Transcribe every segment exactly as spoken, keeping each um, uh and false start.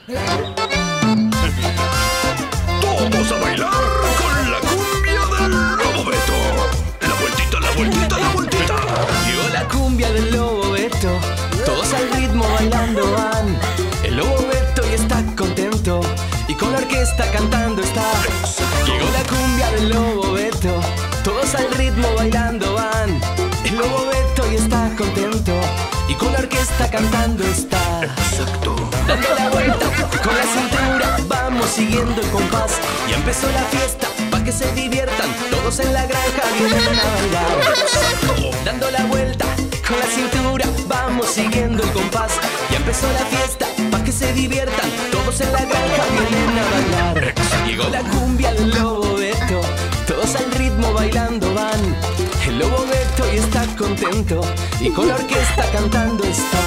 Todos a bailar con la cumbia del Lobo Beto. La vueltita, la vueltita, la vueltita. Llegó la cumbia del Lobo Beto. Todos al ritmo bailando van. El Lobo Beto ya está contento y con la orquesta cantando está. Llegó la cumbia del Lobo Beto. Todos al ritmo bailando van. El Lobo Beto ya está contento y con la orquesta cantando está. Exacto. Dando la vuelta con la cintura, vamos siguiendo el compás. Ya empezó la fiesta, pa' que se diviertan. Todos en la granja vienen a bailar. Dando la vuelta con la cintura, vamos siguiendo el compás. Ya empezó la fiesta, pa' que se diviertan. Todos en la granja vienen a bailar. Llegó la cumbia del Lobo Beto. Todos al ritmo bailando van. El Lobo Beto ya está contento y con la orquesta cantando está.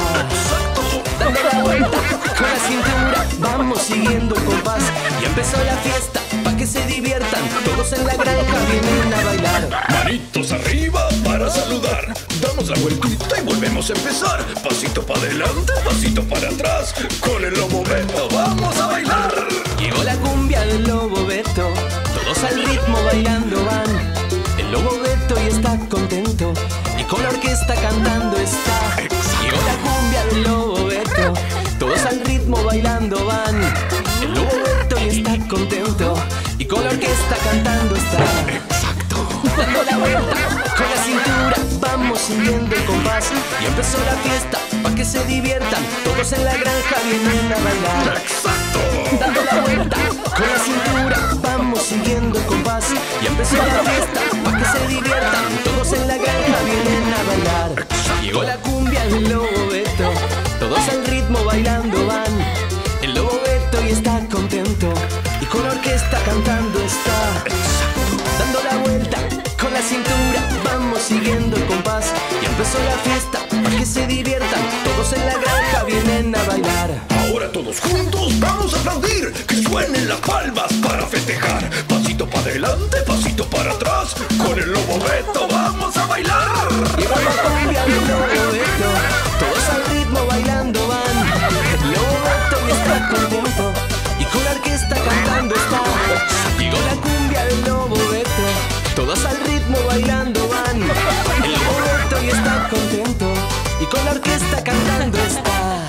Dando la vuelta con la cintura, vamos siguiendo el compás. Ya empezó la fiesta, pa' que se diviertan. Todos en la granja vienen a bailar. Manitos arriba para saludar. Damos la vueltita y volvemos a empezar. Pasito para adelante, pasito para atrás. Con el Lobo Beto vamos a bailar. Llegó la cumbia del Lobo Beto. Todos al ritmo bailando van. El Lobo Beto ya está contento y con la orquesta cantando está. Llegó la cumbia del Lobo Beto. Todos al ritmo bailando van. El Lobo Beto ya está contento y con la orquesta cantando está. Exacto. Dando la vuelta con la cintura, vamos siguiendo el compás. Y empezó la fiesta, pa' que se diviertan. Todos en la granja vienen a bailar. Exacto. Dando la vuelta con la cintura, vamos siguiendo el compás. Y empezó la fiesta, pa' que se diviertan. Todos en la granja vienen a bailar. Llegó la cumbia del Lobo Beto. Todos al ritmo bailando van. El Lobo Beto ya está contento y con la orquesta cantando está. Dando la vuelta con la cintura, vamos siguiendo el compás. Y empezó la fiesta, para que se diviertan. Todos en la granja vienen a bailar. Ahora todos juntos vamos a aplaudir. Que suenen las palmas para festejar. Pasito para adelante, pasito para atrás. Con el Lobo Beto vamos a bailar. Llegó la cumbia del Lobo Beto. Todos al ritmo bailando van. El Lobo Beto ya está contento y con la orquesta cantando está. Llegó la cumbia del Lobo Beto. Todos al ritmo bailando van. El Lobo Beto ya está contento y con la orquesta cantando está.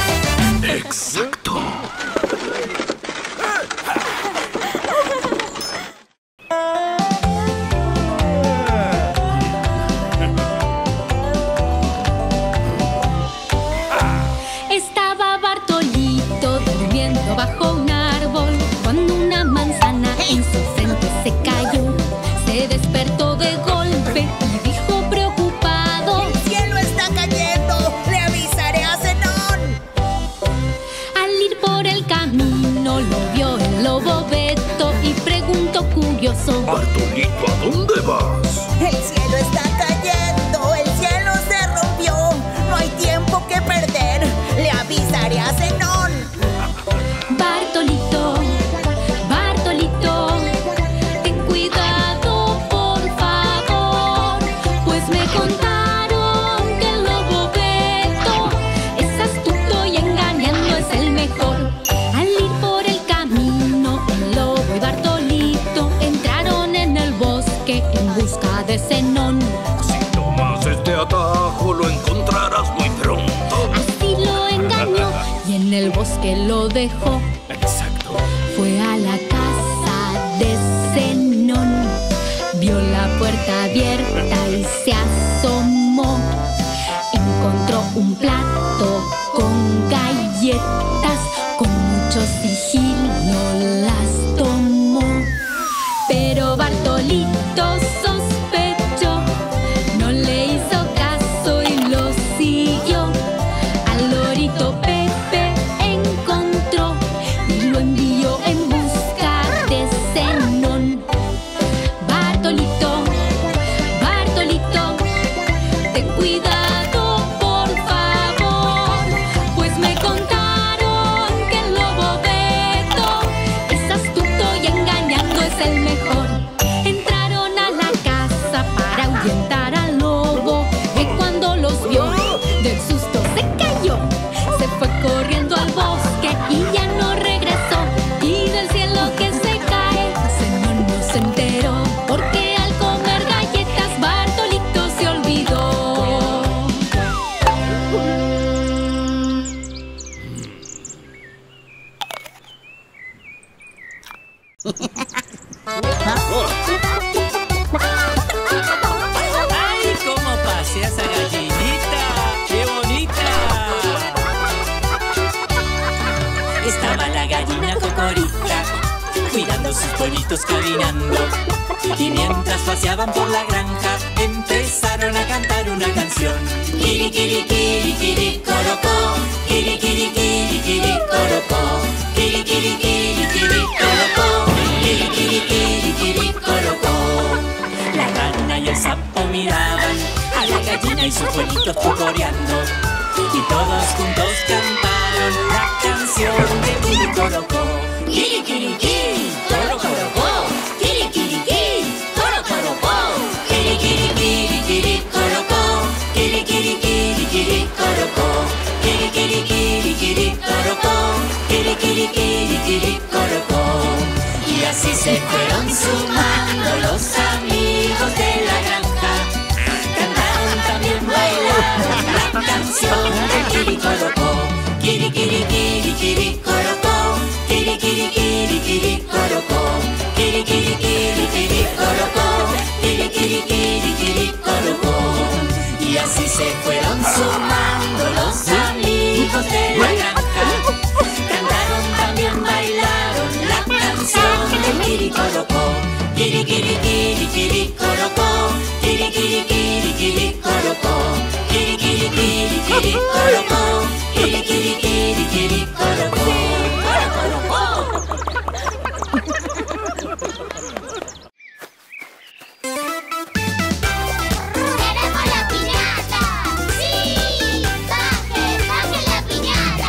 Exacto. Estaba Bartolito durmiendo bajo un árbol cuando una manzana en su frente se cayó. Se despertó de golpe y dijo preocupado: ¡El cielo está cayendo! ¡Le avisaré a Zenón! Al ir por el camino lo vio el Lobo Beto y preguntó curioso: Bartolito, ¿a dónde vas? ¡El cielo está cayendo! ¡El cielo se rompió! ¡No hay tiempo que perder! ¡Le avisaré a Zenón! Bartolito, Bartolito, ten cuidado por favor, pues me contaron que el Lobo Beto es astuto y engañando es el mejor. Al ir por el camino, el Lobo y Bartolito entraron en el bosque en busca de Zenón. Si tomas este atajo lo encontrarás muy pronto. Así lo engañó y en el bosque lo dejó. Exacto. Fue a la casa de Zenón, vio la puerta abierta y se asomó. Encontró un plato con galletas, con mucho sigilo las tomó. Pero Bartolito sospechó, no le hizo caso y lo siguió. Al lorito Pepe encontró y lo envió en busca de Zenón. Bartolito, Bartolito, ten cuidado por favor, pues me contaron que el Lobo Beto es astuto y engañando es el mejor. Entraron a la ¡Ay, cómo pasea esa gallinita! ¡Qué bonita! Estaba la gallina Cocorita cuidando sus pollitos caminando. Y mientras paseaban por la granja, empezaron a cantar una canción. Kiri, kiri, kiri, kiri, corocó. Kiri, kiri, kiri, kiri, corocó. Kiri, kiri, kiri, kiri, corocó. Kiri, kiri, kiri, kiri, corocó. La rana y el sapo miraban a la gallina y sus pollitos cocoreando. Y todos juntos cantaron la canción de Kiri, corocó. Kiri, kiri, kiri, coro, corocó. Kiri, kiri, kiri, coro, corocó. Kiri, kiri, kiri, kiri, corocó. Kiri, kiri, kiri, kiri, corocó. Kiri, kiri, kiri, kiri, corocó. Kiri, kiri, kiri, kiri, corocó. Y así se fueron sumando los amigos de la granja. Cantaron, también bailaron la canción de Kiri, corocó. Kiri, kiri, kiri, kiri, corocó. Kiri, kiri, kiri, kiri, corocó. Kiri, kiri, kiri, kiri, corocó. Kiri, kiri, kiri, kiri, corocó. Y así se fueron sumando los amigos de la granja. Cantaron, también bailaron la canción de Kiri, corocó. Kiri, kiri, kiri, kiri, corocó. Kiri, kiri, kiri, kiri, corocó. Kiri, kiri, kiri, kiri, corocó. Kiri, kiri, kiri, kiri, corocó. ¡Queremos la piñata! ¡Sí! ¡Baje, baje la piñata!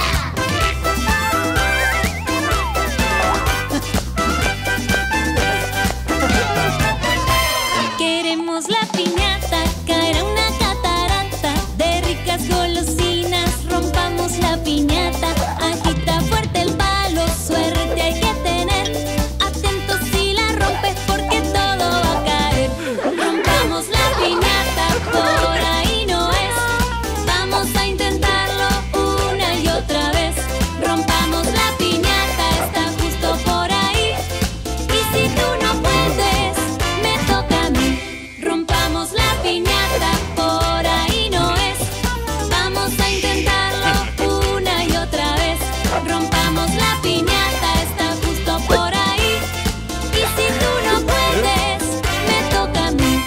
Queremos la piñata, caerá una catarata de ricas golosinas, rompamos la piñata, agita fuerte el palo, suerte hay que tener, atentos si la rompes porque todo va a caer. Rompamos la piñata, por ahí no es, vamos a intentarlo una y otra vez. Rompamos la piñata, está justo por ahí, y si tú no puedes, me toca a mí. Rompamos la piñata, por ahí no es, vamos a intentarlo una y otra vez. Rompamos la piñata, está justo por ahí, y si tú no puedes, me toca a mí.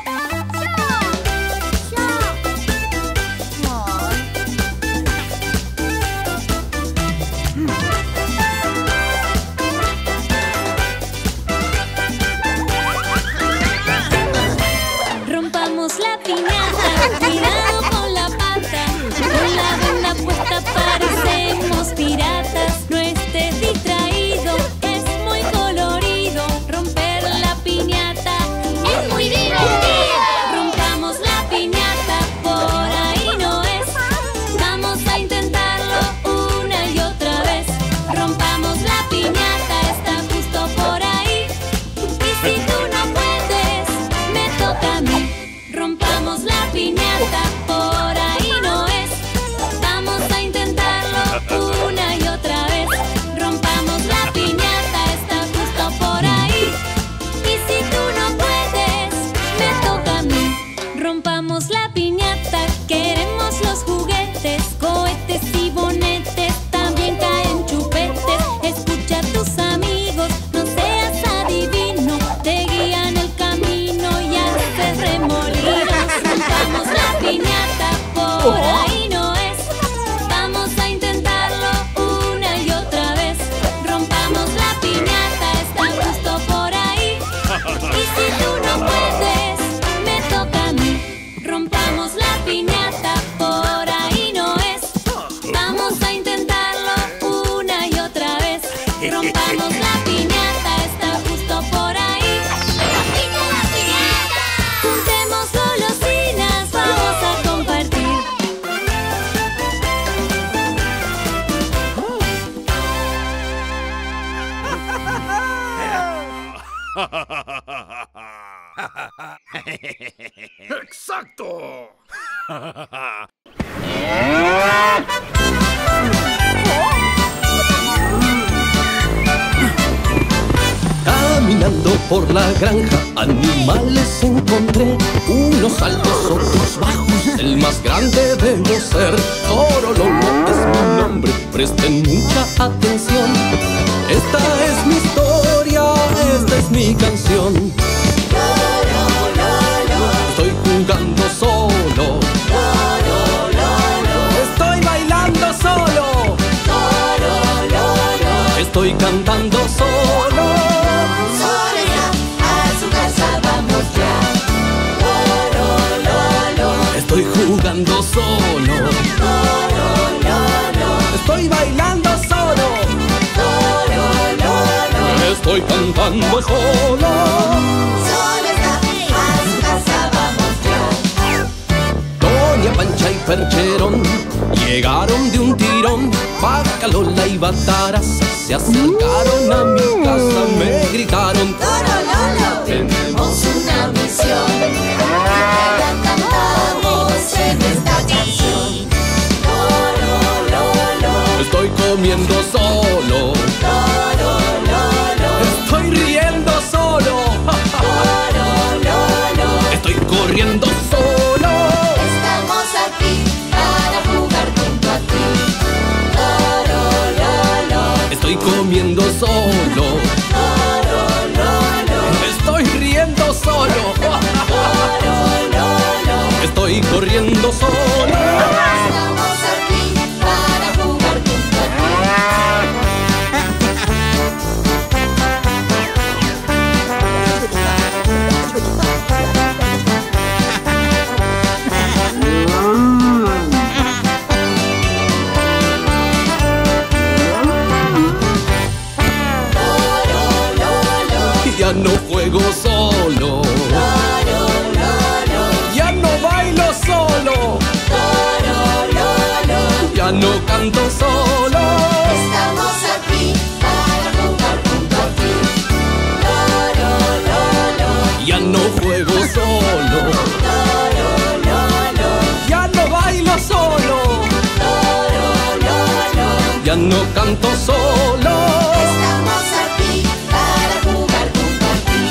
Rompamos la piñata, cuidado con la pata, con la venda puesta parecemos piratas. No estés distraído, es muy colorido, romper la piñata es muy divertido. Rompamos la piñata, por ahí no es, vamos a intentarlo una y otra vez. Rompamos la piñata, está justo por ahí, y si tú no puedes, me toca a mí. Rompamos la piñata, por ahí no es, vamos a intentarlo una y otra vez. Rompamos la piñata, está justo por ahí, y si tú no puedes, me toca a mí. Rompamos la piñata, queremos los juguetes, cohetes y bonetes, también caen chupetes. Escucha a tus amigos, no seas adivino, te guían el camino y haces remolinos. Rompamos la piñata, por ahí no es, vamos a intentarlo una y otra vez. Rompamos la piñata, está justo por ahí, y si tú no puedes, me toca a mí. Rompamos la piñata, por ahí no es, vamos a intentarlo una y otra vez. Rompamos la piñata, está justo por ahí. ¡Agita la piñata! Juntemos golosinas, vamos a compartir. ¡Exacto! por la granja, animales encontré, unos altos, otros bajos, el más grande debo ser. Toro Lolo es mi nombre, presten mucha atención. Esta es mi historia, esta es mi canción. Estoy jugando solo, estoy bailando solo, estoy cantando solo. Soledad, a su casa vamos ya. Estoy jugando solo, estoy bailando solo, estoy cantando solo. Soledad, a su casa vamos ya. Doña Pancha y Percherón llegaron de un tirón. Vaca Lola y Bataraza se acercaron a mi casa, me gritaron: Toro Lolo, tenemos una misión. Ya cantamos en esta canción. Toro Lolo, estoy comiendo solo, Toro Lolo, estoy riendo solo, Toro Lolo. estoy corriendo solo. Estamos aquí para jugar junto a ti. Toro Lolo, Estoy comiendo solo, Toro Lolo, estoy riendo solo, Toro Lolo. estoy corriendo solo. Estamos aquí para jugar junto a ti. Toro Lolo, Ya no juego solo, Toro Lolo, ya no bailo solo, Toro Lolo. ya no canto solo. Estamos aquí para jugar junto a ti. Toro Lolo, Ya no juego solo, Toro Lolo, ya no bailo solo, Toro Lolo. ya no canto solo. Estamos aquí para jugar junto a ti.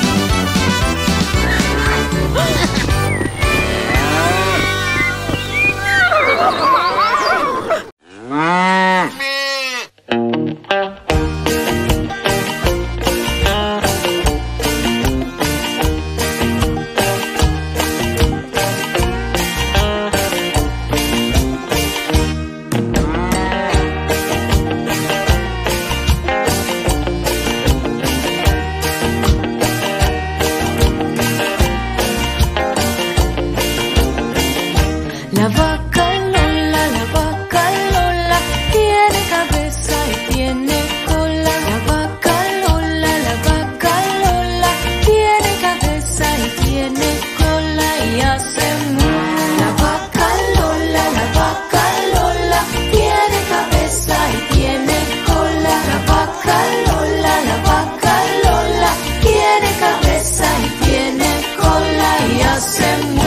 La vaca Lola, la vaca Lola, tiene cabeza y tiene cola. La vaca Lola, la vaca Lola, tiene cabeza y tiene cola y hace mu. La vaca Lola, la vaca Lola, tiene cabeza y tiene cola. La vaca Lola, la vaca Lola, tiene cabeza y tiene cola y hace mu.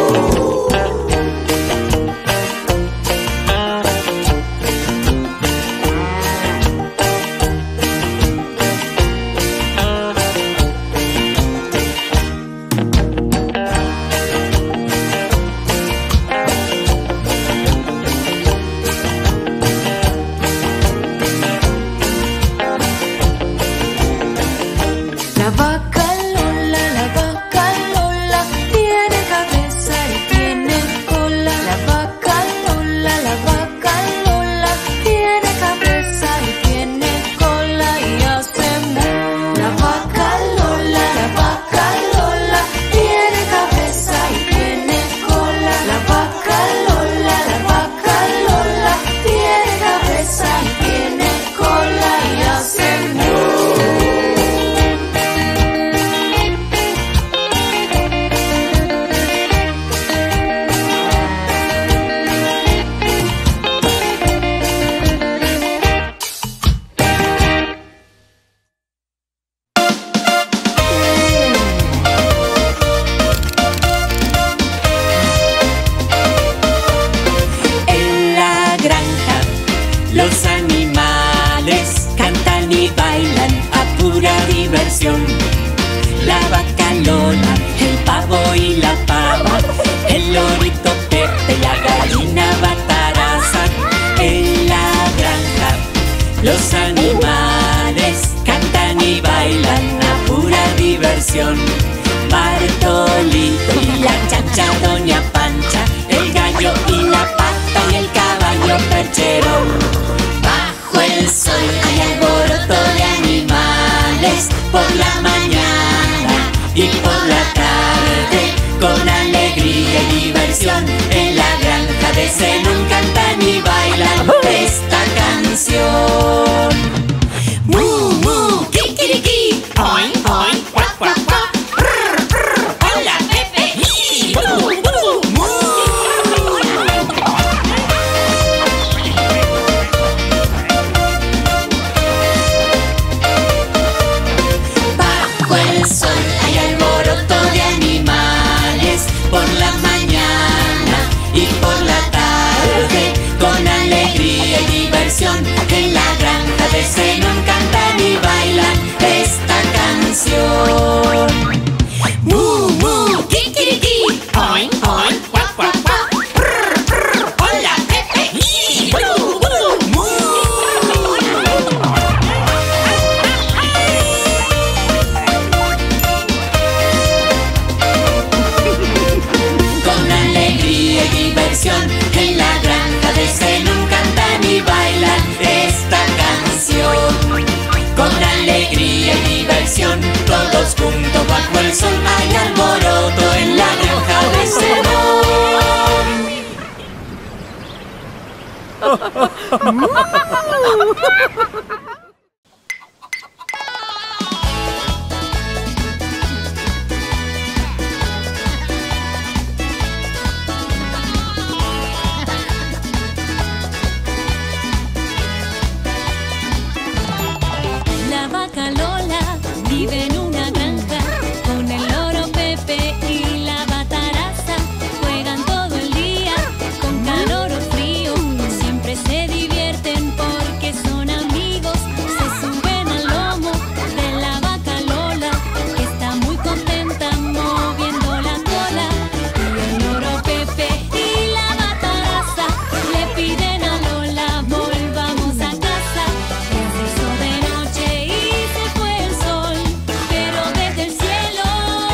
La vaca Lola, la vaca Lola, tiene cabeza y tiene cola. La vaca Lola, la vaca Lola, tiene cabeza y tiene cola y hace mu. La vaca Lola, la vaca Lola, tiene cabeza y tiene cola. La vaca Lola, la vaca Lola, tiene cabeza y tiene cola y hace mu. En la granja los animales cantan y bailan a pura diversión. la vaca Lola, el pavo y la pava, el lorito Pepe, la gallina Bataraza. En la granja los animales cantan y bailan a pura diversión. Bartolito y la chancha Doña Pancha, el gallo y la pata y el caballo percherón. Bajo el sol hay alboroto de animales, por la mañana y por la tarde, con alegría y diversión. En la granja de Zenón cantan y bailan esta canción. Mu, mu, kikiriki, oin, oin, cuac, cuac, cuac. Prr, prr, hola Pepe, y mu, mu, mu. Bajo el sol hay alboroto de animales, por la mañana y por la tarde, con alegría y diversión. En la granja de Zenón cantan y bailan esta canción. Mu, mu, kikiriki, oin, oin, cuac, cuac, cuac. Prr, prr, hola Pepe, y mu, mu, mu. Con alegría y diversión, en la granja de Zenón cantan y bailan esta canción. Con alegría y diversión, todos juntos bajo el sol, hay alboroto en la granja de Zenón. La vaca Lola vive en una granja con el loro Pepe y la Bataraza. Juegan todo el día con calor o frío, siempre se divierten porque son amigos. Se suben al lomo de la vaca Lola, que está muy contenta moviendo la cola. Y el loro Pepe y la Bataraza le piden a Lola: volvamos a casa. Se hizo de noche y se fue el sol, pero desde el cielo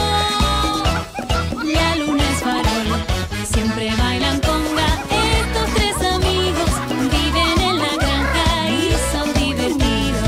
la luna es farol. Siempre bailan conga, estos tres amigos viven en la granja y son divertidos.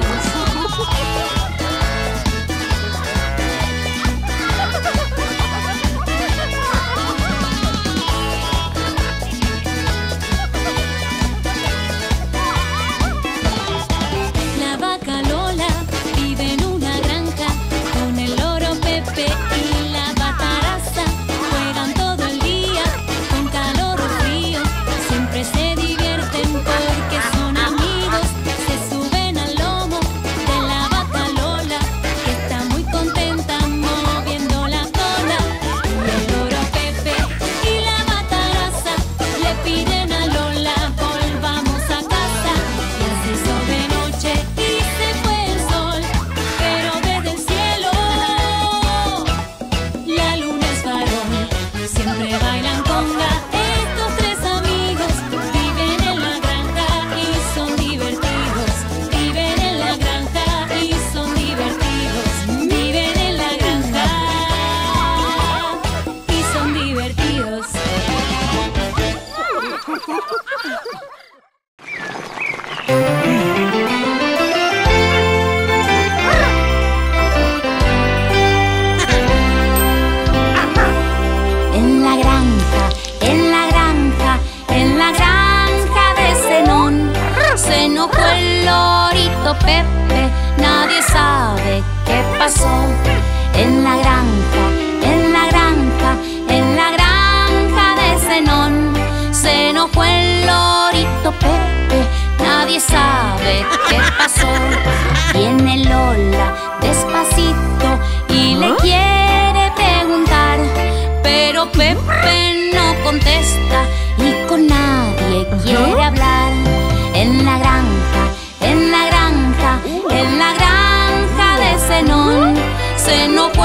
La vaca Lola vive en una granja con el loro Pepe y la Bataraza. Juegan todo el día con calor o frío, siempre se divierten porque son amigos. Se suben al lomo de la vaca Lola, que está muy contenta moviendo la cola. Y el loro Pepe y la Bataraza le piden a Lola: volvamos a casa. Ya se hizo de noche y se fue el sol, pero desde el cielo la luna es farol. Siempre bailan conga, estos tres amigos viven en la granja y son divertidos. Viven en la granja y son divertidos. Viven en la granja y son divertidos. En la granja, en la granja, en la granja de Zenón, se enojó el lorito Pepe, nadie sabe qué pasó. En la granja, en la granja, en la granja de Zenón, se enojó el lorito Pepe, nadie sabe qué pasó. Viene Lola despacito y le quiere preguntar, pero Pepe no contesta y con nadie quiere hablar. En la granja, en la granja, en la granja de Zenón, se enojó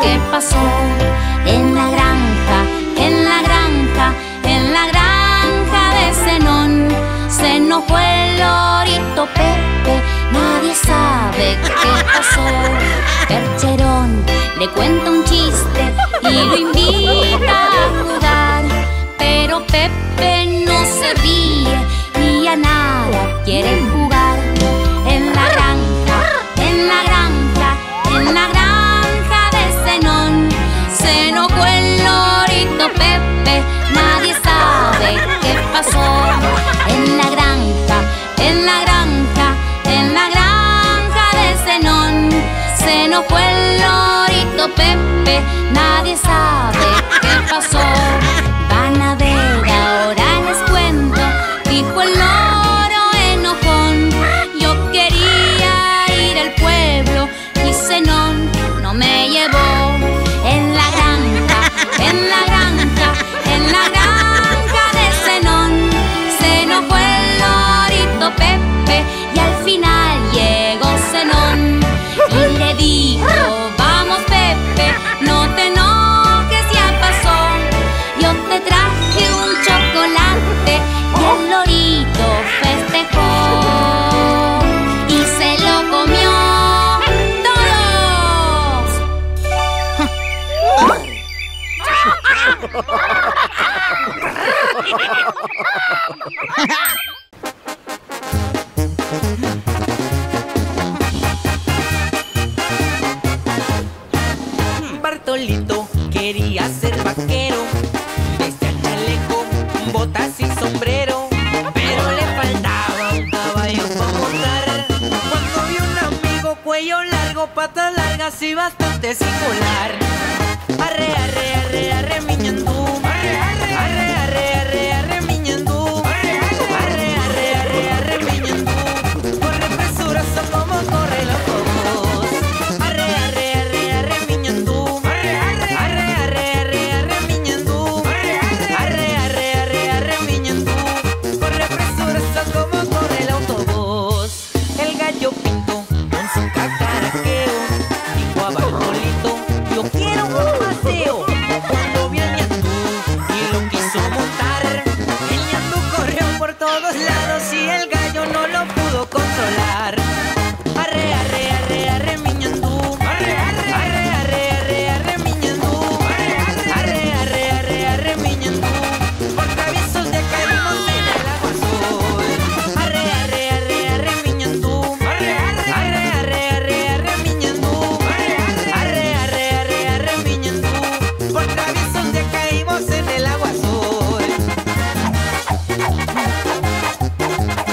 qué pasó. En la granja, en la granja, en la granja de Zenón, se enojó el lorito Pepe, nadie sabe qué pasó. Percherón le cuenta un chiste y lo invita a jugar, pero Pepe no se ríe y a nada quiere jugar. En la granja, en la granja, en la granja de Zenón, se enojó el lorito Pepe, nadie sabe qué pasó. En la granja, en la granja, en la granja de Zenón, se enojó el lorito Pepe, nadie sabe qué pasó. Van a ver, ahora les cuento, dijo el loro enojón. Yo quería ir al pueblo y Zenón no me llevó. En la granja, en la granja, en la granja de Zenón, se enojó el lorito Pepe y al final llegó Zenón y le dijo: vamos Pepe, no te enojes, ya pasó. Yo te traje un chocolate y el lorito festejó y se lo comió todos. Bartolito quería ser vaquero, desde el chaleco, botas y sombrero, pero le faltaba un caballo para montar. Cuando vio un amigo cuello largo, patas largas y bastante singular. Arre, arre, arre, arre, miñandú. Arre, arre, arre, arre, arre, arre, miñandú. Arre, arre, arre, arre, arre, miñandú. Corre presuroso como corre los cocos. Arre, arre, arre, arre, miñandú. Arre, arre, arre, arre, arre, arre, miñandú. Arre, arre, arre, arre, arre, miñandú. Corre presuroso como corre el autobús. El gallo pinto con su cacaraqueo dijo a Bartolito: yo quiero un paseo. Cuando vi al ñandú y lo quiso montar, el ñandú corrió por todos lados y el gallo no lo pudo controlar. Arre, arre, arre, arre, mi ñandú. Arre, arre, arre, arre, arre, arre, mi ñandú. Arre, arre, arre, arre, arre, mi ñandú. Por traviesos de caímos en el agua azul. Arre, arre, arre, arre, mi ñandú. Arre, arre, arre, arre, arre, arre, mi ñandú. Arre, arre, arre, arre, arre, mi ñandú. Por traviesos de caímos en el agua azul.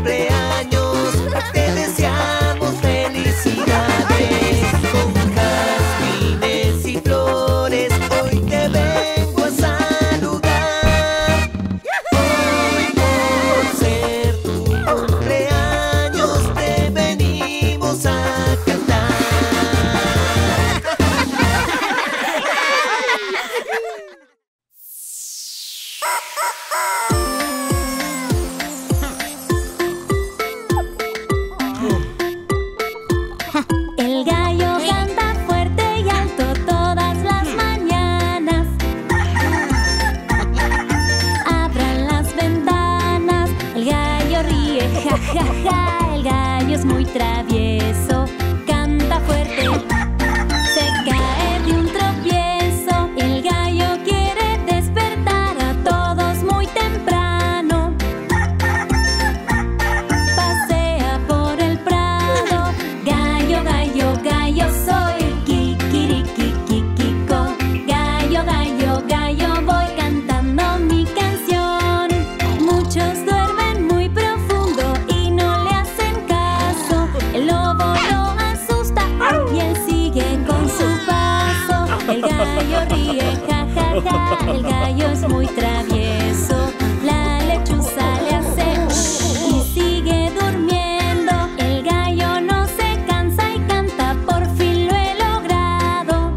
cumpleaños, te deseamos felicidades. Con jazmines y flores, hoy te vengo a saludar. Hoy por ser tu cumpleaños, te venimos a cantar. El gallo canta fuerte y alto todas las mañanas. Abran las ventanas, el gallo ríe, ja, ja, ja. El gallo es muy travieso, canta fuerte, se cae de un tropiezo. El gallo quiere despertar a todos muy temprano. Pasea por el prado, gallo, gallo, gallo soy, kikirikikikiko. Gallo, gallo, gallo voy cantando mi canción. Muchos duermen muy profundo y no le hacen caso. El lobo lo asusta y él sigue con su paso. El gallo ríe, ja, ja, ja. El gallo es muy travieso. La lechuza le hace shh y sigue durmiendo. El gallo no se cansa y canta, por fin lo he logrado.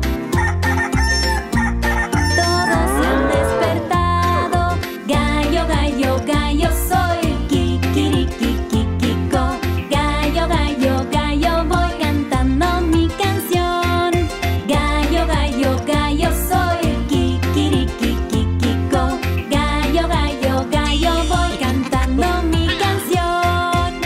Todos se han despertado. Gallo, gallo, gallo soy, kikirikikikiko. Gallo, gallo, gallo voy cantando mi canción. Gallo, gallo, gallo soy, kikirikikikiko. Gallo, gallo, gallo voy cantando mi canción.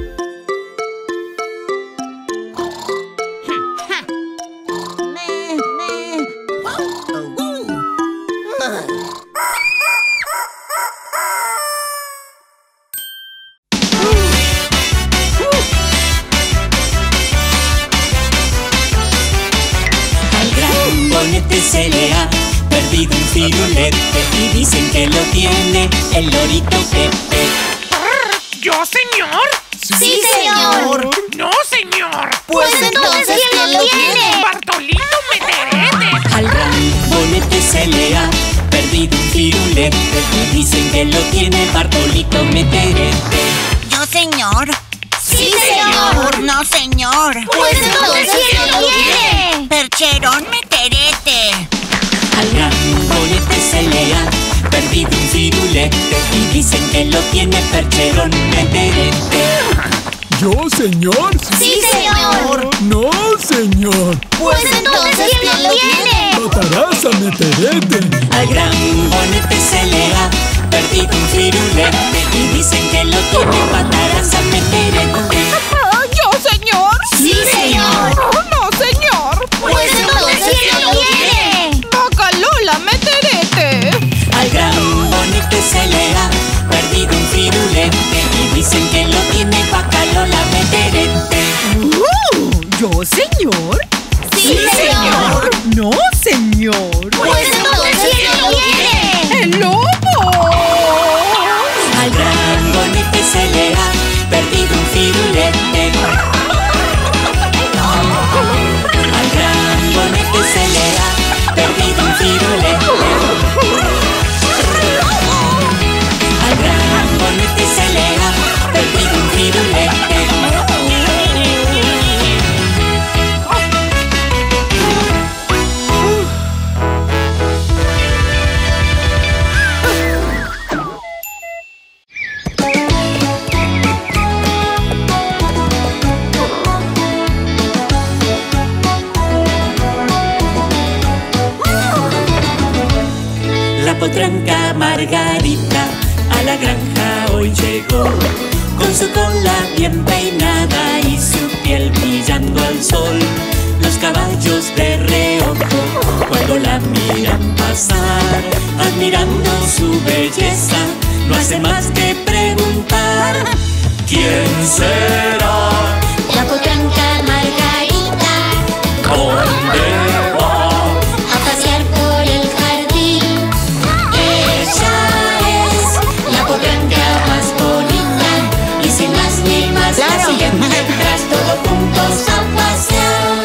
Al gran bonete se le ha perdido un firulete y dicen que lo tiene el lorito Pepe. ¿Yo, señor? ¡Sí, señor! No, señor. Pues entonces, ¿quién lo tiene? Bartolito Meterete. Al gran bonete se le ha perdido un firulete y dicen que lo tiene Bartolito Meterete. ¿Yo, señor? ¡Sí, señor! No, señor. Pues entonces, ¿quién lo tiene? Percherón Meterete. Al gran bonete se le ha perdido un firulete y dicen que lo tiene Percherón Meterete. ¿Yo, señor? ¡Sí, señor! No, señor. Pues entonces, ¿quién lo tiene? Pataraza Meterete. Al gran bonete se le ha perdido un firulete y dicen que lo tiene Pataraza Meterete. ¿Yo, señor? ¡Sí, señor! No, señor. Pues entonces, ¿quién lo tiene? Bacalola Meterete. Al gran bonete se le ha perdido un firulete y dicen que lo tiene Bacalola Meterete. ¿Yo, señor? ¡Sí, señor! No, señor. Pues entonces, ¿quién lo tiene? ¡El lobo! Al gran bonete se le ha perdido un firulete. Al gran bonete se le ha perdido un firulete. Al gran bonete se le ha perdido un firulete. La potranca Margarita a la granja hoy llegó, con su cola bien peinada y su piel brillando al sol. Los caballos de reojo cuando la miran pasar, admirando su belleza, no hace más que preguntar: ¿quién será? La potranca Margarita, ¿Dónde va? a pasear por el jardín. Ella es la potranca más bonita y sin la más Claro. la siguiente tras, todos juntos a pasear.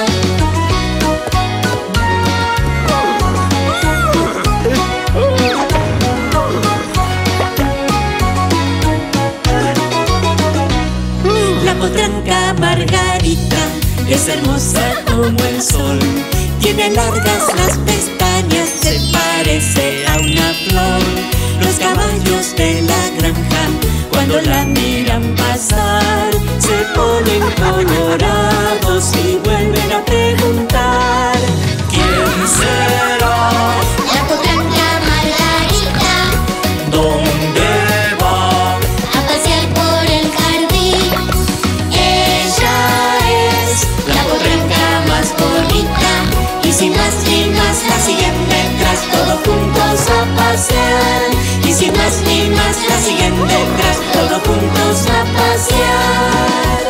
La potranca Margarita es hermosa como el sol. Tiene largas las pestañas, se parece a una flor. Los caballos de la granja, cuando la miran pasar, se ponen colorados y vuelven a preguntar: ¿quién será? La potranca Margarita ¿Dónde va? a pasear por el jardín. Ella es La potranca más bonita, y sin más ni más la siguen detrás, todos juntos a pasear. Y sin más ni más la siguen detrás, todos juntos a pasear.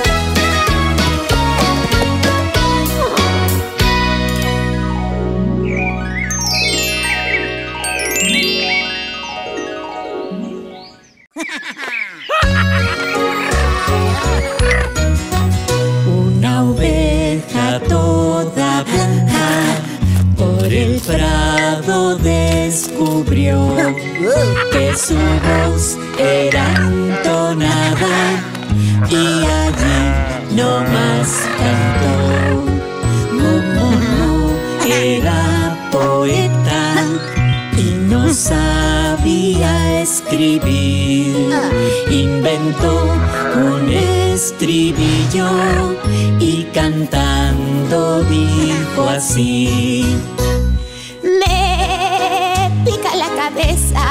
Una oveja toda blanca por el prado descubrió que su voz era entonada y allí no más cantó. Momo era poeta y no sabía escribir. Inventó un estribillo y cantando dijo así: me pica la cabeza,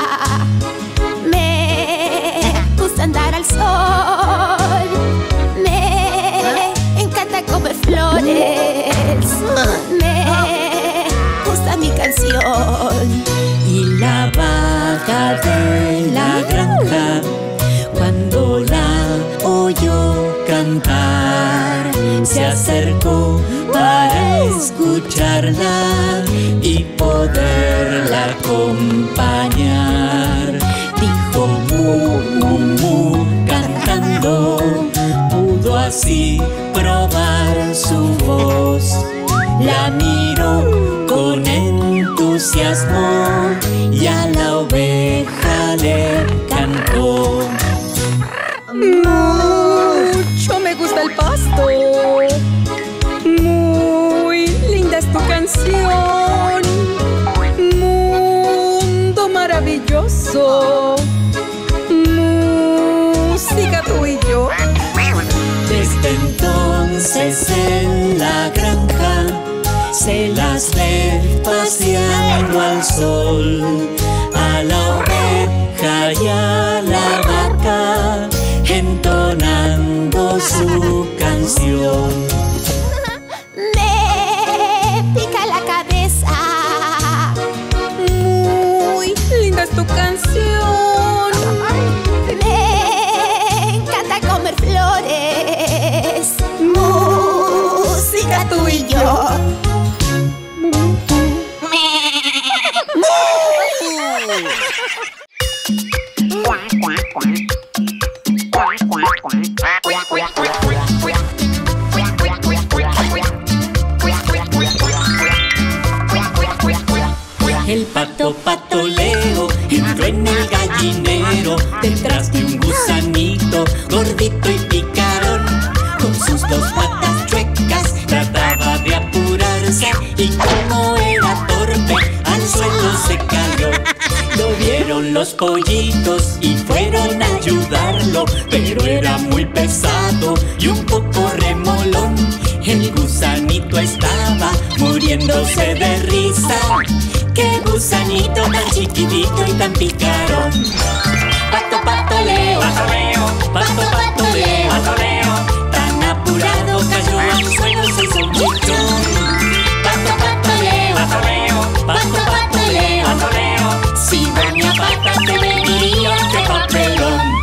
me gusta andar al sol, me encanta comer flores, me gusta mi canción. Y la vaca de la granja, cuando la oyó cantar, se acercó para escucharla y poderla acompañar. Dijo mu, mu, mu, cantando, pudo así probar su voz. La miró con entusiasmo y a la oveja le cantó: Mucho me gusta el pasto. Muy linda es tu canción. Mundo maravilloso. Música tú y yo. Desde entonces en la granja se las ve paseando al sol, a la oveja y a la vaca, entonando su canción. Me pica la cabeza, Muy linda es tu canción. me encanta comer flores, música tú y yo. El pato patoleo entró en el gallinero, detrás de un gusanito gordito y picarón. Con sus dos patas chuecas trataba de apurarse y como era torpe al suelo se cayó. Lo vieron los pollitos y fueron a ayudarlo, pero era muy pesado y un poco remolón. El gusanito estaba muriéndose de risa. ¡Qué gusanito tan chiquitito y tan picarón! Pato, pato, leo, pato, leo, pato, pato, leo, pato, leo. Tan apurado cayó al suelo, se hizo un chichón. Pato, pato, leo, pato, leo, pato, pato, leo, pato, leo. Si doña Pata te veía, qué papelón.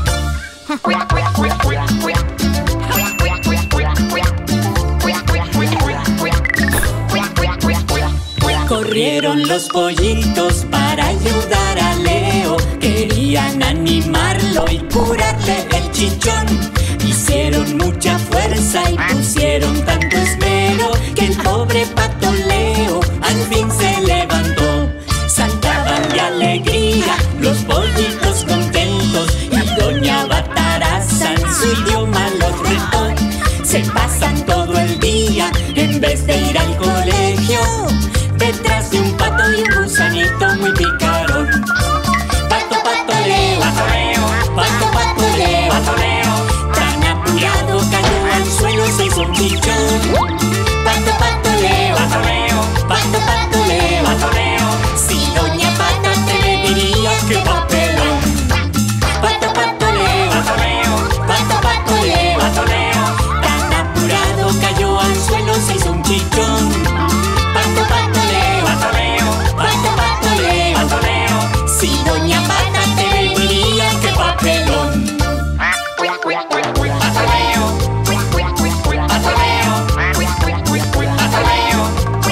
Corrieron los pollitos para ayudar a Leo. Querían animarlo y curarle el chichón. Hicieron mucha fuerza y pusieron tanto esmero que el pobre Pato Leo al fin se levantó. Saltaban de alegría los pollitos contentos y doña Bataraza en su idioma los retó. Se pasan todo el día en vez de ir al colegio detrás de un pato y un gusanito muy picarón. Pato, pato, Leo, pato, Leo, pato, pato, Leo, pato, Leo. Tan apurado cayó al suelo, se hizo un chichón. Pato, pato, Leo, pato, Leo, pato, pato, Leo, pato, Leo. Si doña Pata te ve diría que papelón. Pato, pato, Leo, pato, Leo, pato, pato, Leo, pato, Leo. Tan apurado cayó al suelo, se hizo un chichón. Pato, pato, Leo, pato, Leo, pato, pato, Leo, pato, Leo. Si doña Pata te ve diría que papelón. Pato, Leo, pato, Leo, pato, Leo, pato, Leo, pato, Leo,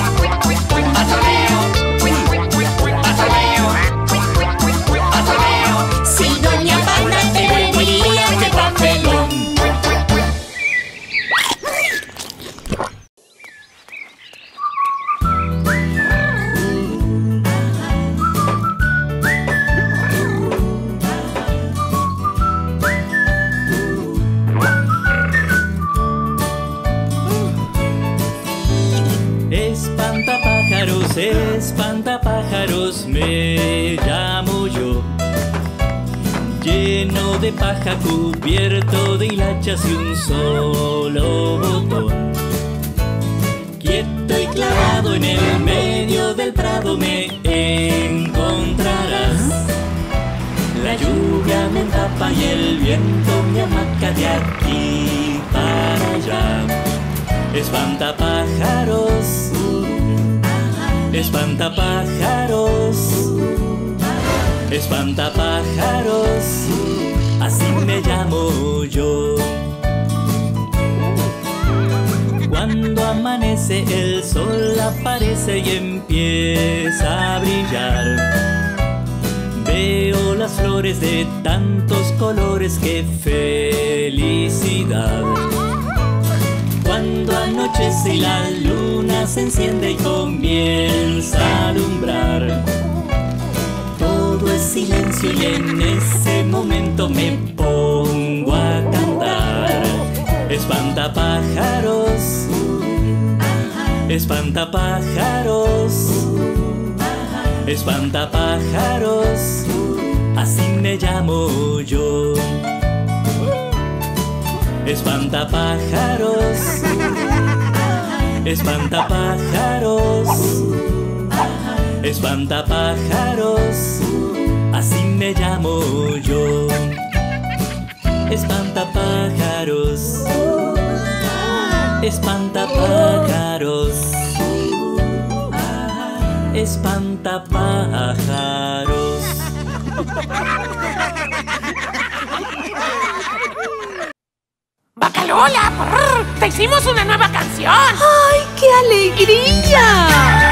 pato, Leo. Si doña Pata te ve diría que papelón. Espantapájaros, espantapájaros, me llamo yo. Lleno de paja, cubierto de hilachas y un solo botón. Quieto y clavado en el medio del prado me encontrarás. La lluvia me empapa y el viento me amaca de aquí para allá. Espantapájaros, espantapájaros, espantapájaros, así me llamo yo. Cuando amanece el sol aparece y empieza a brillar. Veo las flores de tantos colores, qué felicidad. Cuando anochece y la luna se enciende y comienza a alumbrar, todo es silencio y en ese momento me pongo a cantar. Espantapájaros, espantapájaros, espantapájaros, así me llamo yo. Espantapájaros, espantapájaros, espantapájaros, así me llamo yo. Espantapájaros, espantapájaros, espantapájaros. Bacalola, brr, te hicimos una nueva canción. ¡Ay, qué alegría!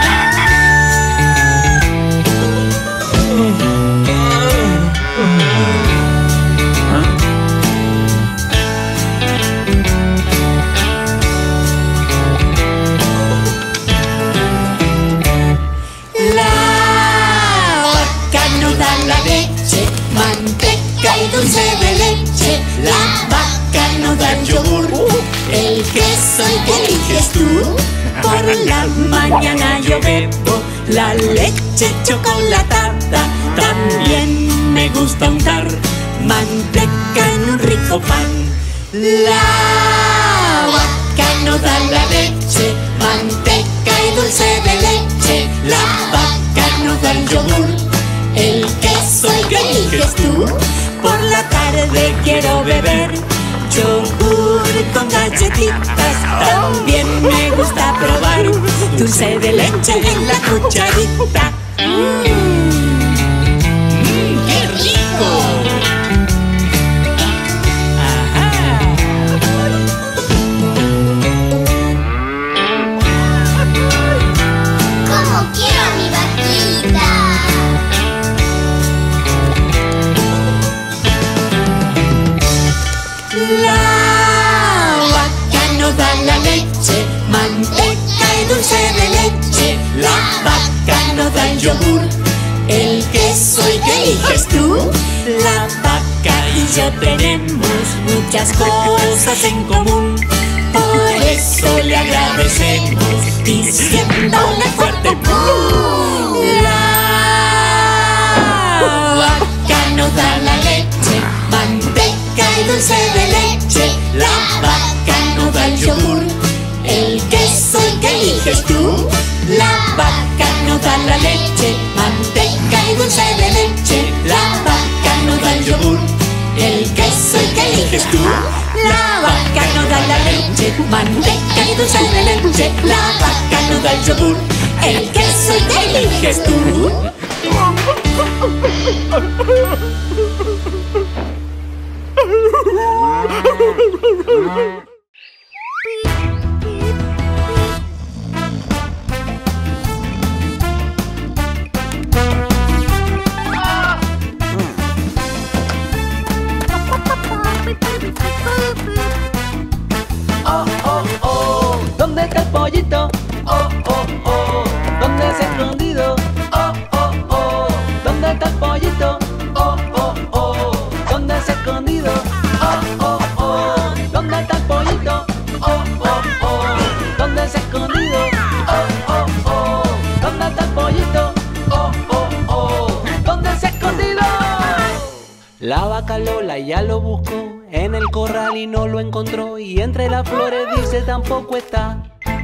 Manteca y dulce de leche, la vaca no da yogur. El queso que eliges tú, por la mañana yo bebo la leche chocolatada. También me gusta untar manteca en un rico pan. La vaca no da la leche, manteca y dulce de leche, la vaca no da el yogur. El queso que eliges tú, por la tarde quiero beber yogur con galletitas. También me gusta probar dulce de leche en la cucharita. ¡Mmm! ¡Mmm! ¡Qué rico! ¡Ajá! ¡Cómo quiero a mi vaquita! La nos da la leche, manteca y dulce de leche. La vaca nos da el yogur, el queso y que eliges tú. La vaca y yo tenemos muchas cosas en común. Por eso le agradecemos diciéndole fuerte ¡bu! La vaca nos da la leche, manteca y dulce de leche. La vaca nos da el yogur, el queso y que eliges tú. La vaca nos da la leche, manteca y dulce de leche. La vaca nos da el yogur, el queso y que eliges tú. La vaca nos da la leche, manteca y dulce de leche. La vaca nos da el yogur, el queso y que eliges tú. Oh, oh, oh, ¿dónde está el pollito? Oh, oh, oh, ¿dónde se ha escondido? Oh, oh, oh, ¿dónde está el pollito? Oh, oh, oh, ¿dónde se ha escondido? Oh, oh, oh, ¿dónde está el pollito? Oh, oh, oh, ¿dónde se ha escondido? Oh, oh, oh, ¿dónde está el pollito? Oh, oh, oh, ¿dónde se ha escondido? La vaca Lola ya lo buscó en el corral y no lo encontró, y entre las flores dice tampoco está.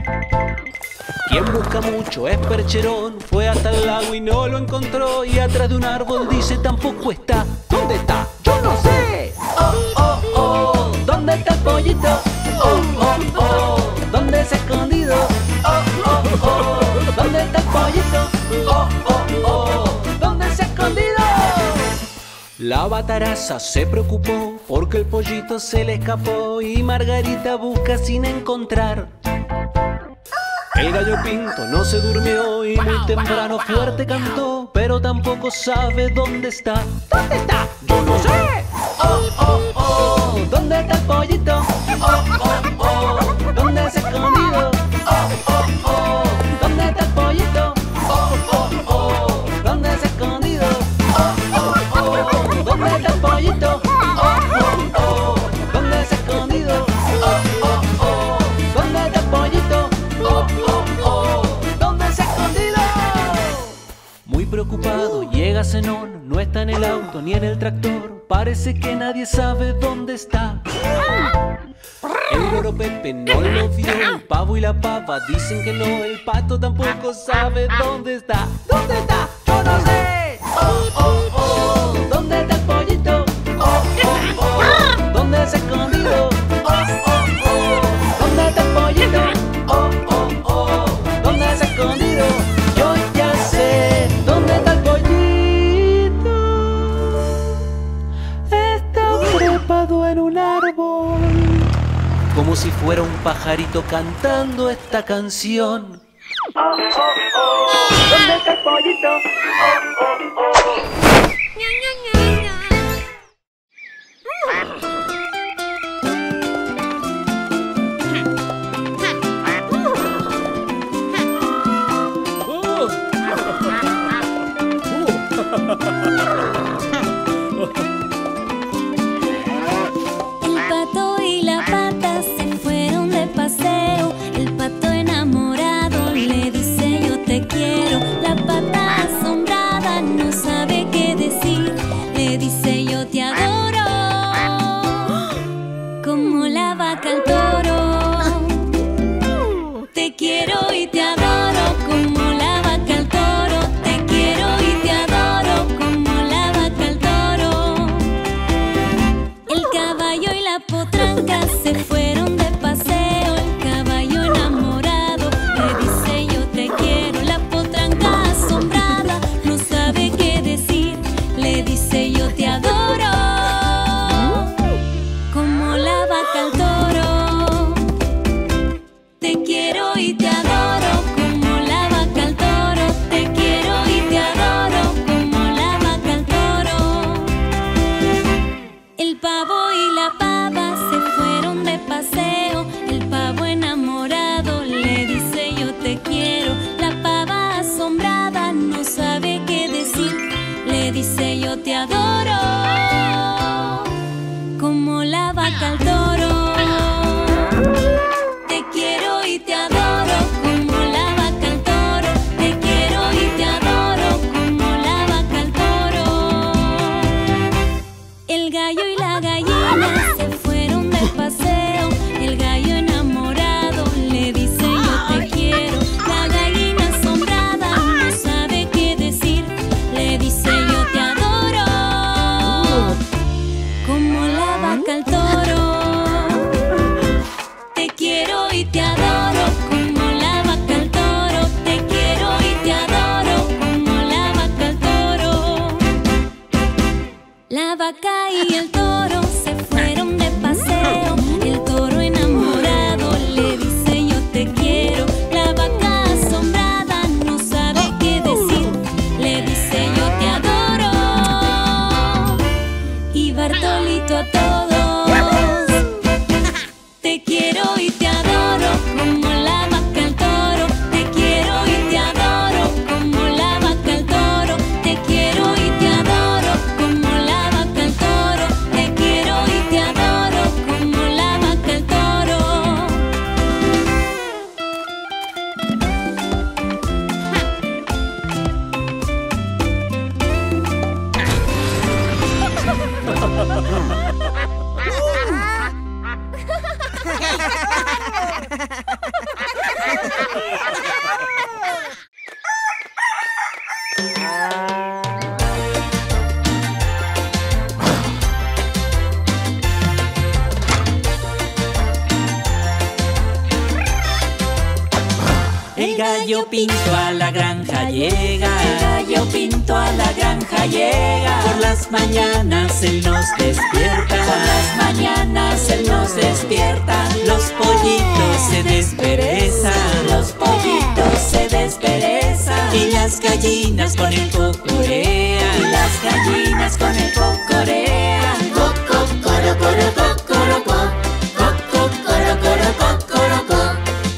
Quien busca mucho es percherón, fue hasta el lago y no lo encontró, y atrás de un árbol dice tampoco está. ¿Dónde está? Yo no sé. Oh, oh, oh, ¿dónde está el pollito? Oh, oh, oh, ¿dónde se ha escondido? Oh, oh, oh, ¿dónde está el pollito? Oh, oh, oh, ¿dónde se ha escondido? La bataraza se preocupó porque el pollito se le escapó, y Margarita busca sin encontrar. El gallo pinto no se durmió y muy temprano fuerte cantó, pero tampoco sabe dónde está. ¿Dónde está? Yo no sé. Oh, oh, oh, ¿dónde está el pollito? Oh, oh, oh, ¿dónde se ha escondido? Oh, oh, oh, ¿dónde está el pollito? Oh, oh, oh, ¿dónde se ha escondido? Oh, oh, oh, ¿dónde está el pollito? Oh, oh, oh, ¿dónde se ha escondido? Oh, oh, oh, ¿dónde está el pollito? Oh, oh, oh, ¿dónde se ha escondido? Muy preocupado llega Zenón, no está en el auto ni en el tractor, parece que nadie sabe dónde está. El loro Pepe no lo vio, el pavo y la pava dicen que no, el pato tampoco sabe dónde está. ¿Dónde está? Yo no sé. Oh, oh, oh, ¿dónde está el pollito? Oh, oh, oh, ¿dónde se ha escondido? Oh, oh, oh, ¿dónde está el pollito? Oh, oh, oh, ¿dónde se ha escondido? Yo ya sé dónde está el pollito. Está trepado en un árbol, como si fuera un pajarito cantando esta canción. Oh, oh, oh, ¿dónde está el pollito? Oh, oh, oh. Ña, ña, ña, ña. El pato y la pata se fueron de paseo. El pato enamorado le dice yo te quiero. La pata asombrada no sabe qué decir. Te quiero y te adoro como la vaca al toro. Te quiero y te adoro como la vaca al toro. Te quiero y te adoro como la vaca al toro. Te quiero y te adoro como la vaca al toro. El gallo Pinto a la granja llega. El gallo Pinto a la granja llega. Por las mañanas él nos despierta. Por las mañanas él nos despierta. Los pollitos se desperezan. Los pollitos se desperezan. Y las gallinas con el cocorean. Y las gallinas con el cocorean. Coco, coro, coro, coro, coro. Coco, coro, coro, coro, coro.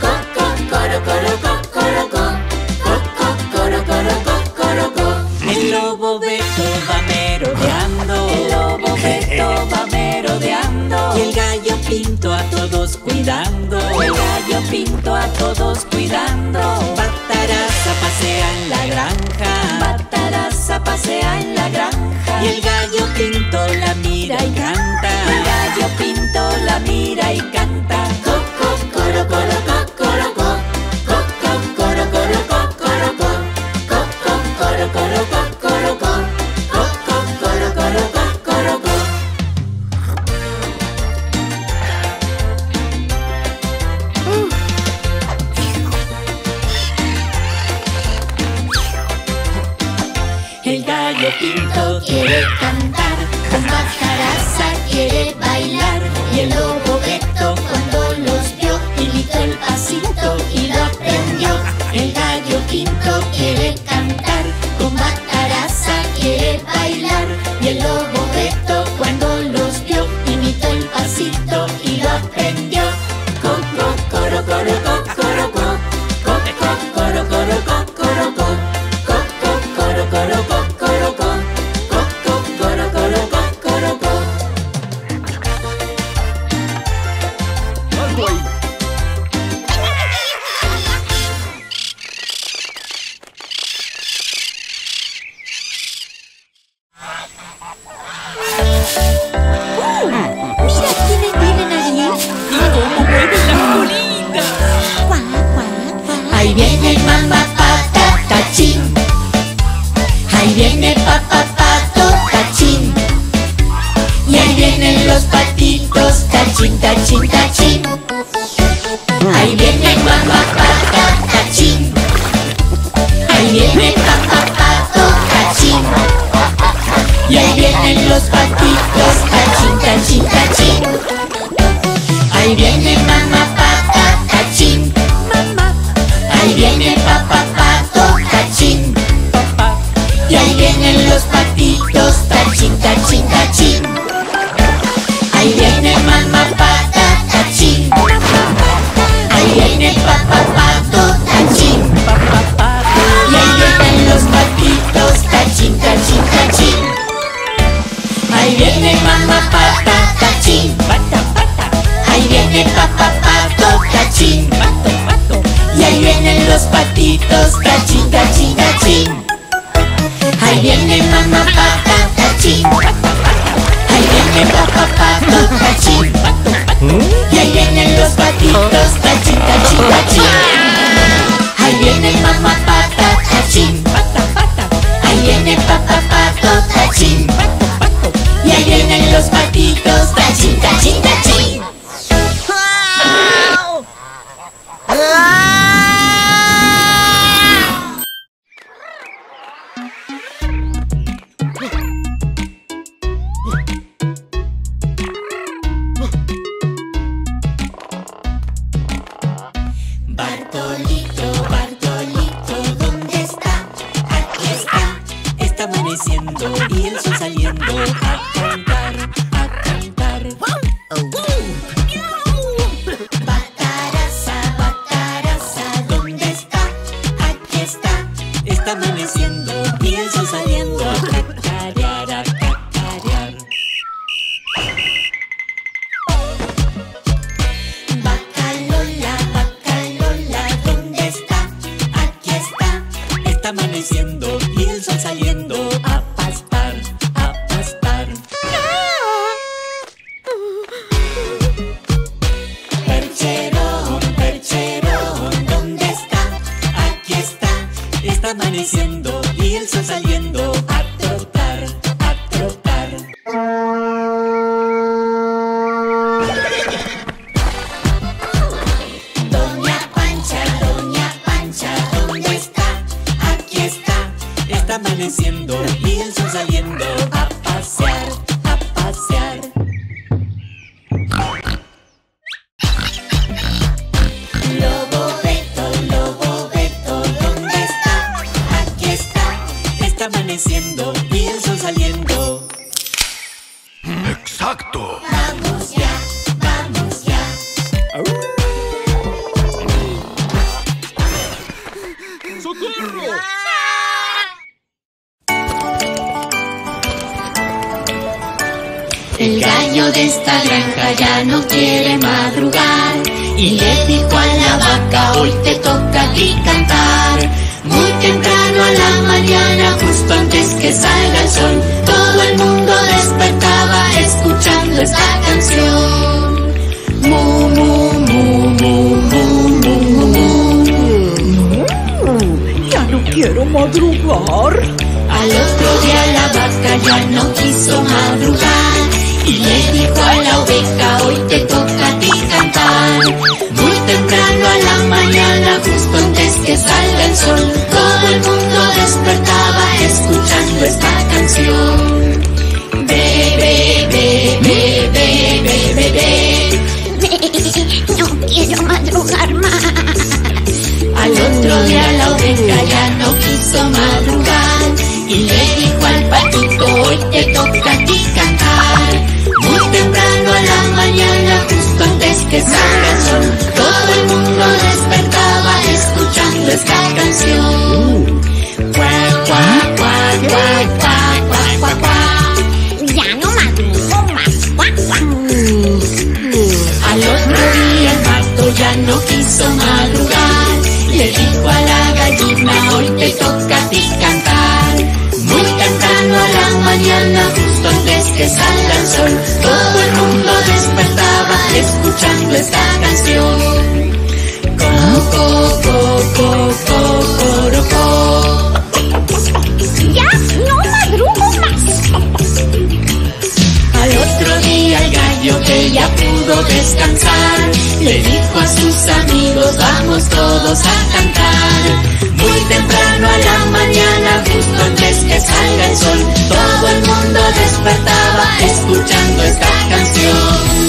El lobo Beto va merodeando. El lobo Beto va merodeando. Y el gallo Pinto a todos cuidando. El gallo Pinto a todos cuidando. Bataraza pasea en la granja. Bataraza pasea en la granja. Y el gallo Pinto la mira y canta. El gallo Pinto la mira y canta. Coco, coro, coro, coro, coro. El gallo Pinto quiere cantar, con Bataraza quiere bailar. Y el lobo Beto cuando los vio imitó el pasito y lo aprendió. El gallo Pinto quiere cantar, con Bataraza quiere bailar. Y el lobo Beto cuando los vio imitó el pasito y lo aprendió. Coco, coro, coro, coro, coro, coro. Coco, coro, coro, coro, coro, coro. Coco, coro, coro, coro, coro, coro. Coco, coro, coro, coro, coro, coro. Algo ahí. Mira quiénes vienen allí. ¿Cómo mueven las colitas? Cuac, cuac, cuac. Ahí viene mamá pata, tachín. Ahí viene papá pato, tachín. Y ahí vienen los patitos, tachín, tachín, tachín. Ahí viene mamá pata, tachín. Ahí viene papá pato, tachín. Y ahí vienen los patitos, tachín, tachín, tachín. Ahí viene mamá pata, tachín. Ahí viene papá pato, tachín. Y ahí vienen los patitos, tachín, tachín, tachín. Ahí viene mamá pata, tachín. Ahí viene papá pato, tachín. Y ahí vienen los patitos, tachín, tachín, tachín. Ahí viene mamá pata, tachín. Ahí viene papá pato, tachín. Y ahí vienen los patitos, tachín, tachín, tachín. Ahí viene mamá pata, tachín. Ahí viene papá pato, tachín. Y ahí vienen los patitos, tachín, tachín, tachín. Ahí viene mamá pata, tachín. Ahí viene papá pato, tachín. Y ahí vienen los patitos, tachín, tachín, tachín. Bartolito, Bartolito, ¿dónde está? Aquí está. Está amaneciendo y el sol saliendo a cantar, a cantar. dueño de esta granja ya no quiere madrugar y le dijo a la vaca: hoy te toca a ti cantar. Muy temprano a la mañana, justo antes que salga el sol, todo el mundo despertaba escuchando esta canción. Mu, mu, mu, mu, mu, mu, mu. Ya no quiero madrugar. Al otro día la vaca ya no quiso madrugar y le dijo a la oveja: hoy te toca a ti cantar. Muy temprano a la mañana, justo antes que salga el sol, todo el mundo despertaba escuchando esta canción. Be, be, be, be, be, be, be. No quiero madrugar más. Al otro día la oveja ya no quiso madrugar y le dijo al patito: hoy te toca a ti cantar. Muy temprano a la mañana, justo antes que salga el sol, todo el mundo despertaba escuchando esta canción. Cuac, cuac, cuac, cuac, cuac, cuac, cuac, cuac. Ya no madrugo más. Cuac, cuac. Al otro día el pato ya no quiso madrugar, le dijo a la gallina: hoy te toca a ti cantar. Muy temprano a la mañana, justo antes que salga el sol, todo el mundo despertaba escuchando esta canción. Co, co, co, co, co, coro, co. Ya no madrugo más. Al otro día el gallo, que ya pudo descansar, le dijo a sus amigos: vamos todos a cantar. Muy temprano a la mañana, justo antes que salga el sol, todo el mundo despertaba escuchando esta canción.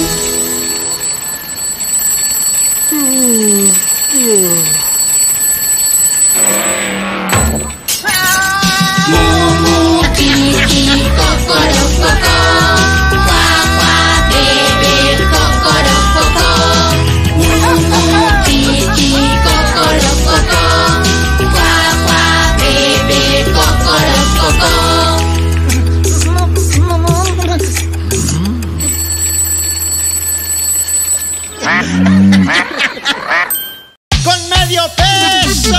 Mu, mu, ki, ki, cocoro, coco. Cuá, cuá, bebé, cocoro, coco. Mu, mu, ki, ki, cocoro, coco. Cuá, cuá, bebé, cocoro, coco. Con medio peso.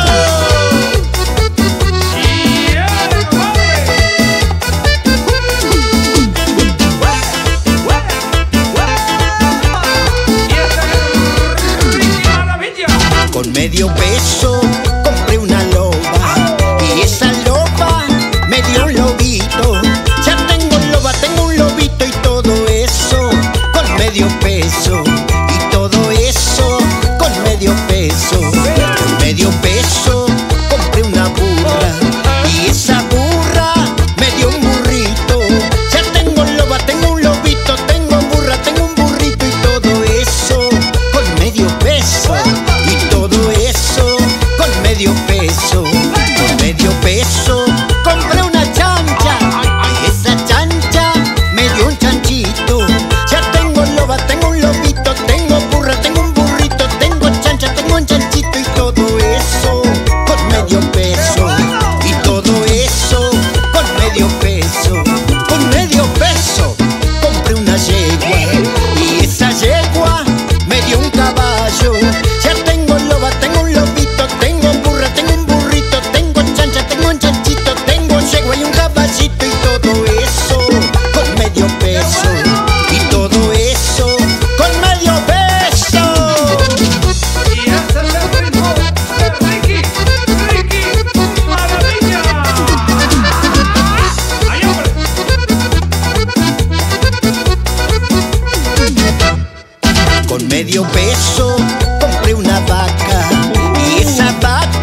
Con medio peso compré una loba y esa loba me dio un lobito. Ya tengo loba, tengo un lobito y todo eso con medio peso. Y todo eso con medio peso. Con medio peso compré una burra y esa burra me dio un burrito. Ya tengo loba, tengo un lobito, tengo burra, tengo un burrito y todo eso con medio peso. Y todo eso con medio peso. Con medio peso compré una chancha y esa chancha me dio un chanchito. Ya tengo loba, tengo un lobito, tengo burra, tengo un burrito, tengo chancha, tengo un chanchito y todo eso con medio peso. Y todo eso con medio peso. Con medio peso compré una yegua y esa yegua me dio un caballo. Ya tengo loba, tengo un lobito, tengo burra, tengo un burrito, tengo chancha, tengo un chanchito, tengo yegua y un caballito y todo eso con medio peso. Y todo eso con medio peso. Y ese es el ritmo de Ricky, Ricky Maravilla. ¡Ay, hombre! Con medio peso compré una vaca y esa vaca